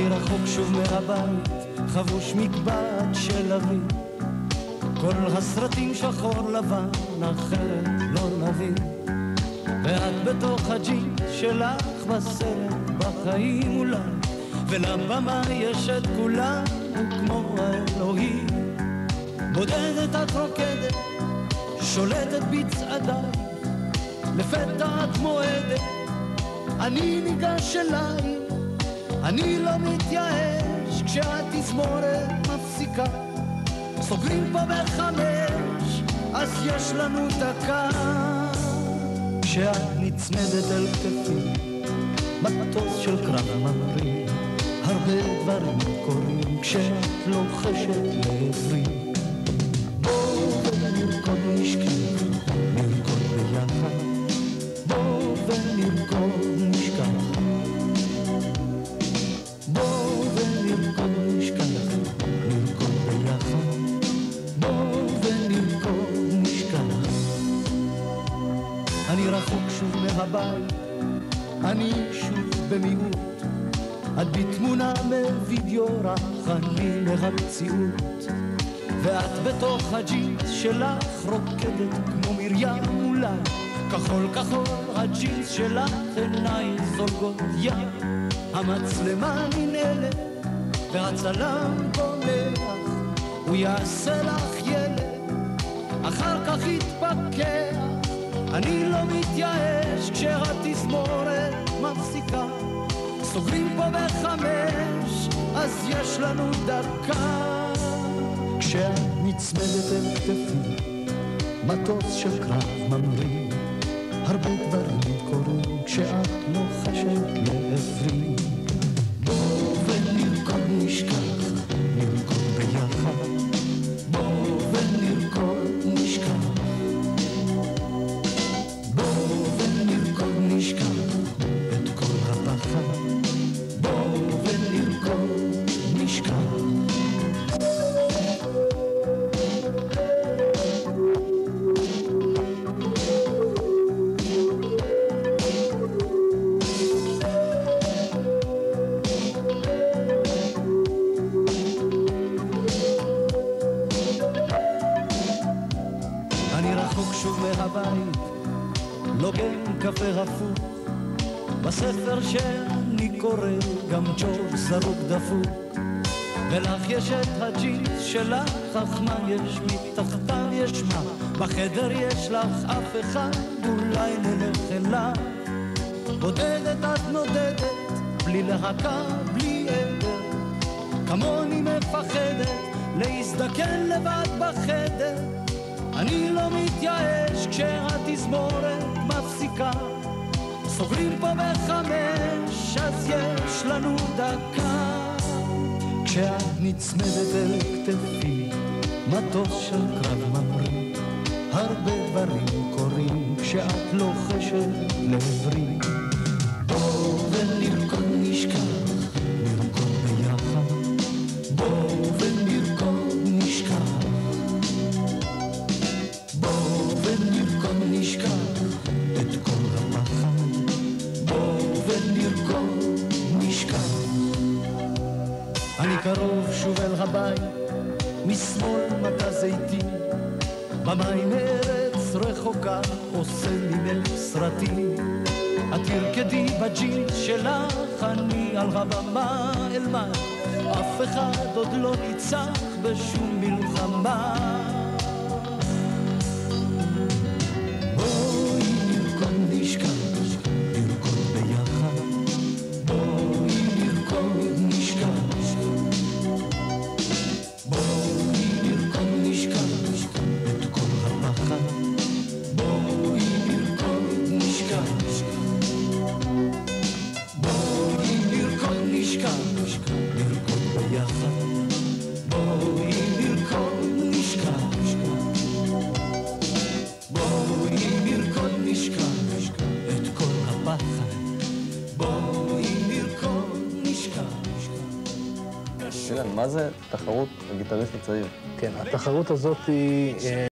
אני רחוק שוב מהבית, חבוש מקבט של אבי, כל הסרטים שחור לבן, אחרת לא נבין. ואת בתוך הג'ינס שלך בסרט, בחיים אולי, ולבמה יש את כולנו כמו האלוהים. בודדת את רוקדת, שולטת בצעדיי, לפתע את מועדת, אני ניגש אליי, אני לא מתייאש כשהתזמורת מפסיקה. סוגרים פה בחמש, אז יש לנו דקה. כשאת נצמדת אל כתפי, מטוס של קרב ממריא, הרבה דברים קורים כשאת לוחשת לעברי. בואו ונרקוד נשכח, נרקוד ביחד, בואו ונרקוד נשכח, בואו ונרקוד נשכח, נרקוד ביחד, בואו ונרקוד נשכח. אני רחוק שוב מהבית, אני שוב במיעוט, את בתמונה מווידאו רך, אני מהמציאות. ואת בתוך הג'ינס שלך רוקדת כמו מרים אולי, כחול כחול הג'ינס שלך, עיניי זולגות ים. המצלמה ננעלת והצלם בומח, הוא יעשה לך ילד, אחר כך יתפכח. אני לא מתייאש כשהתזמורת מפסיקה. סוגרים פה בחמש, אז יש לנו דקה. כשאת נצמדת אל כתפי, מטוס של קרב ממריא, הרבה דברים קורים כשאת לוחשת לעברי. בואו ונרקוד נשכח, נרקוד ביחד, בואו ונרקוד נשכח, בואו ונרקוד נשכח את כל הפחד, בואו ונרקוד נשכח. מהבית, לוגן קפה הפוך, בספר שאני קורא גם ג'ורג' זרוק דפוק. ולך יש את הג'ינס שלך, אך מה יש מתחתיו יש מה? בחדר יש לך אף אחד, אולי נלך אליו. בודדת את נודדת, בלי להקה, בלי עדר, כמוני מפחדת להזדקן לבד בחדר. אני לא מתייאש כשהתזמורת מפסיקה. סוגרים פה בחמש, אז יש לנו דקה. כשאת נצמדת אל כתפי, מטוס של קרב ממריא, הרבה דברים קורים כשאת לוחשת לעברי. בואו ונרקוד נשכח, נרקוד ביחד, בואו ונרקוד נשכח, בואו ונרקוד נשכח את כל הפחד, בואו ונרקוד נשכח. אני קרוב שוב אל הבית, משמאל מטע זיתים, במים ארץ רחוקה עושה לי סרטים. את תרקדי בג'ינס שלך, אני על הבמה אלמד, אף אחד עוד לא ניצח בשום מלחמה. בואי נרקוד נשכח, נרקוד ביחד, בואי נרקוד נשכח, בואי נרקוד נשכח את כל הפחד, בואי נרקוד נשכח, בואי נרקוד נשכח, נרקוד ביחד, בואי נרקוד נשכח, בואי נרקוד נשכח את כל הפחד, בואי נרקוד נשכח. אילן, מה זה תחרות הגיטריסט הצעיר? כן, התחרות הזאת היא